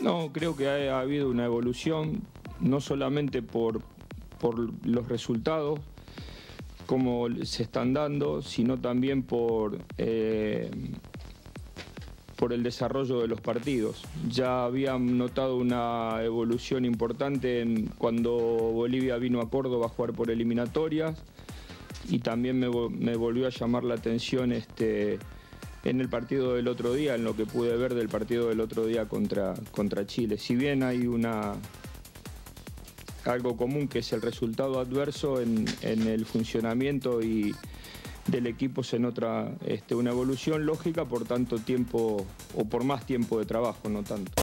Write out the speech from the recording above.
No, creo que ha habido una evolución, no solamente por los resultados, como se están dando, sino también por el desarrollo de los partidos. Ya habían notado una evolución importante cuando Bolivia vino a Córdoba a jugar por eliminatorias, y también me volvió a llamar la atención en el partido del otro día, en lo que pude ver del partido del otro día contra Chile. Si bien hay algo común, que es el resultado adverso, en el funcionamiento y del equipo se nota una evolución lógica por tanto tiempo o por más tiempo de trabajo, no tanto.